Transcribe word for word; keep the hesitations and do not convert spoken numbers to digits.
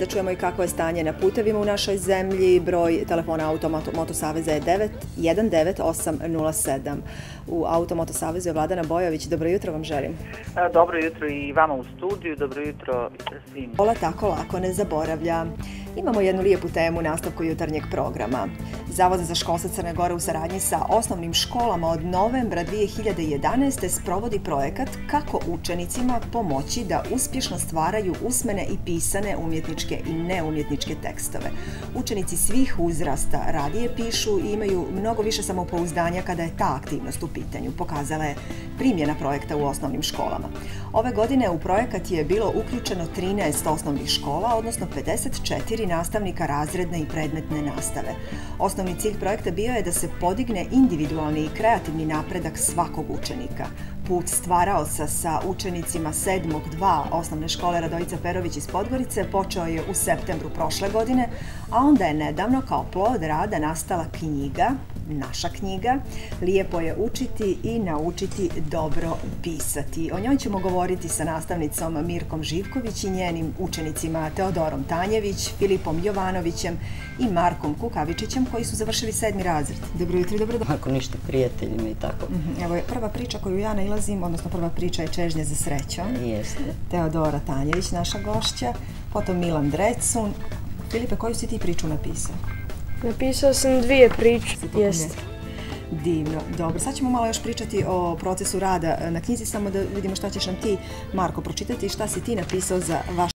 Da čujemo i kako je stanje na putevima u našoj zemlji. Broj telefona Automoto Saveza je jedan devet osam nula sedam. U Automoto Savezu je Vladana Bojović. Dobro jutro vam želim. Dobro jutro i vama u studiju, dobro jutro svim. Škola tako lako ne zaboravlja. Imamo jednu lijepu temu u nastavku jutarnjeg programa. Zavod za školstvo Crne Gore u saradnji sa osnovnim školama od novembra dvije hiljade jedanaeste. sprovodi projekat kako učenicima pomoći da uspješno stvaraju usmene i pisane umjetničke i neumjetničke tekstove. Učenici svih uzrasta radije pišu i imaju mnogo više samopouzdanja kada je ta aktivnost u pitanju, pokazala je primjena projekta u osnovnim školama. Ove godine u projekat je bilo uključeno trinaest osnovnih škola, odnosno pedeset četiri nastavnika razredne i predmetne nastave. Osnovni cilj projekta bio je da se podigne individualni i kreativni napredak svakog učenika. Put stvaraoca sa učenicima sedmog dva osnovne škole Radojica Perović iz Podgorice počeo je u septembru prošle godine, a onda je nedavno kao plod rada nastala knjiga, naša knjiga, Lijepo je učiti i naučiti dobro pisati. O njoj ćemo govoriti sa nastavnicom Mirkom Živković i njenim učenicima Teodorom Tanjević, Filipom Jovanovićem i Markom Kukavičićem koji su završili sedmi razred. Dobro jutro i dobrodošli. Ako ništa, prijateljima i tako. Evo je prva priča koju ja nailazim, odnosno prva priča je Čežnje za srećom. Jeste. Teodora Tanjević, naša gošća, potom Milan Drecun. Filipe, koju si ti priču napisao? Napisao sam dvije priče. Jeste. Divno. Dobro, sad ćemo malo još pričati o procesu rada na knjizi, samo da vidimo šta ćeš nam ti, Marko, pročitati i šta si ti napisao za vaš